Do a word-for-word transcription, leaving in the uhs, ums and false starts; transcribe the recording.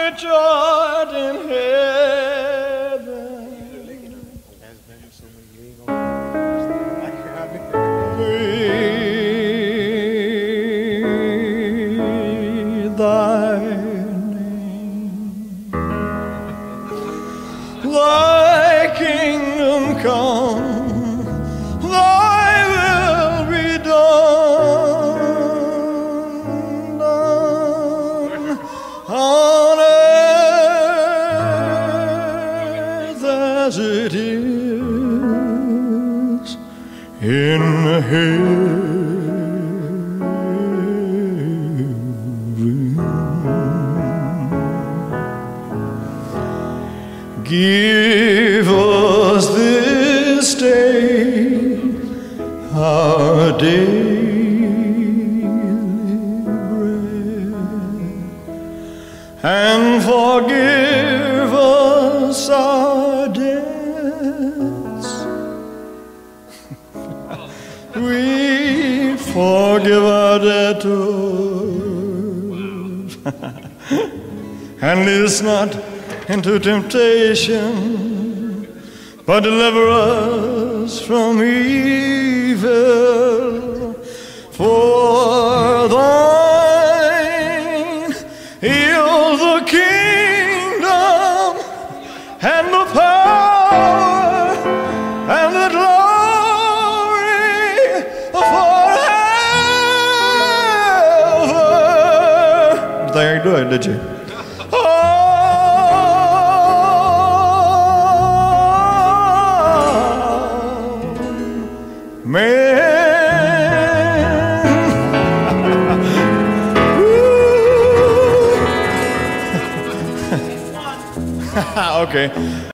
which art in heaven. Be thy name, thy kingdom come, thy will be done, done on earth as it is in heaven. Give us this day our daily bread, and forgive us our debts. We forgive our debtors, and lead us not into temptation, but deliver us from evil. For thine is the kingdom and the power and the glory forever. There you do it, did you? Okay.